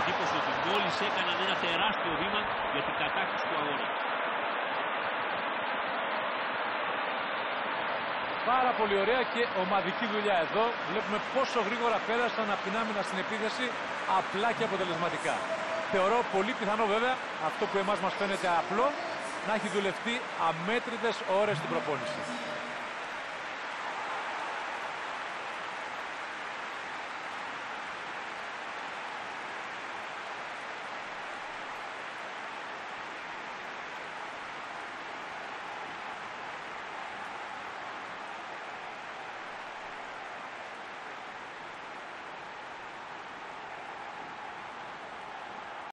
εντύπωση ότι μόλις έκαναν ένα τεράστιο βήμα για την κατάκτηση του αγώνα. Πάρα πολύ ωραία και ομαδική δουλειά εδώ. Βλέπουμε πόσο γρήγορα πέρασαν από την άμυνα στην επίθεση, απλά και αποτελεσματικά. Θεωρώ πολύ πιθανό βέβαια, αυτό που εμάς μας φαίνεται απλό, να έχει δουλευτεί αμέτρητες ώρες στην προπόνηση.